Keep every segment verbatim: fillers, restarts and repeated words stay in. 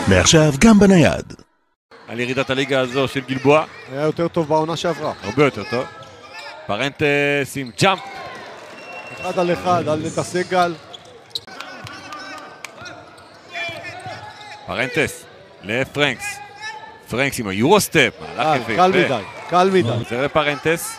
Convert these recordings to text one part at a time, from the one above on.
מעכשיו גם בנייד. על ירידת הליגה הזו של גלבוע. היה יותר טוב בעונה שעברה. הרבה יותר טוב. פרנטס עם ג'אמפ. אחד על אחד, על נטע סגל. פרנטס לפרנקס. פרנקס עם היורוסטפ. קל, קל מדי, קל מדי. עוזר לפרנטס.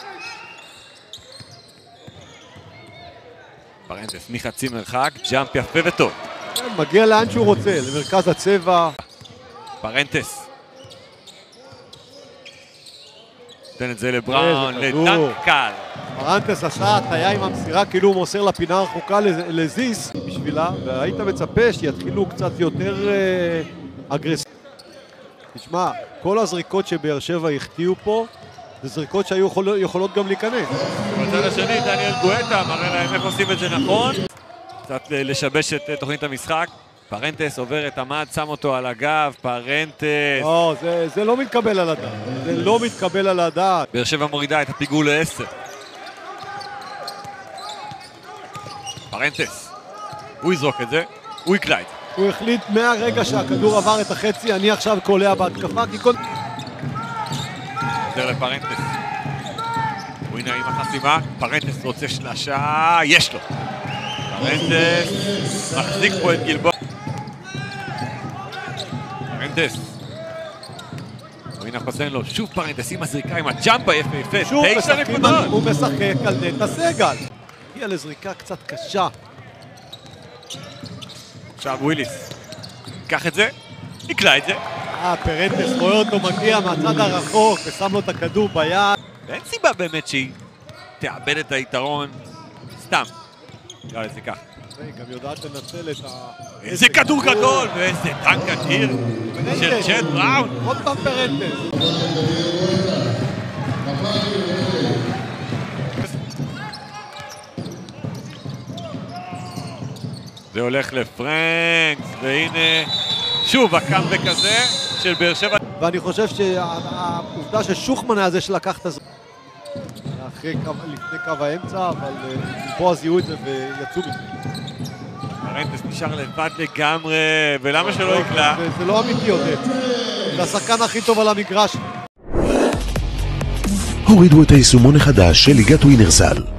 פרנטס מחצי מרחק, ג'אמפ יפה וטוב. מגיע לאן שהוא רוצה, למרכז הצבע. פרנטס. תן את זה לבראון, לדנק קל. פרנטס עשה הטיה עם המסירה, כאילו הוא מוסר לפינה הרחוקה לזיס בשבילה, והיית מצפה שיתחילו קצת יותר אגרסיביים. תשמע, כל הזריקות שבאר שבע החטיאו פה, זה זריקות שהיו יכול, יכולות גם להיכנס. בצד השני, דניאל גואטה מראה להם איך עושים את זה נכון. קצת לשבש את תוכנית המשחק. פרנטס עובר את המד, שם אותו על הגב, פרנטס. לא, זה, זה לא מתקבל על הדעת. זה לא מתקבל על הדעת. באר שבע מורידה את הפיגור לעשר. פרנטס. הוא יזרוק את זה, הוא יקלע את זה. הוא החליט מהרגע שהכדור עבר את החצי, אני עכשיו קולע בהתקפה, כי כל... עוזר לפרנטס. הוא הנה עם החסימה, פרנטס רוצה שלשה, יש לו. פרנטס מחזיק פה את גלבוע. פרנטס. הוא הנה חוסן לו, שוב פרנטס עם הזריקה עם הג'אמפ היפה יפה. שוב משחקים, הוא משחק על נטע סגל. הגיע לזריקה קצת קשה. עכשיו וויליס. ייקח את זה, יקלע את זה. אה, פרנטס רואה אותו מגיע מהצד הרחוק ושם לו את הכדור ביד. ואין סיבה באמת שהיא תאבד את היתרון סתם. נראה לזה כך. היא גם יודעת לנצל את ה... איזה כדור גדול ואיזה טנק אדיר של צ'ט בראון. עוד פעם פרנטס. זה הולך לפרנקס, והנה שוב הקאמבק הזה של באר שבע. ואני חושב שהעובדה ששוחמן היה זה שלקח את הזמן לפני קו האמצע, אבל פה זיהו את זה ויצאו בזה. פרנטס נשאר לבד לגמרי, ולמה שלא יקלע? זה לא אמיתי עודד, זה השחקן הכי טוב על המגרש. הורידו את היישומון החדש של ליגת ווינרסל.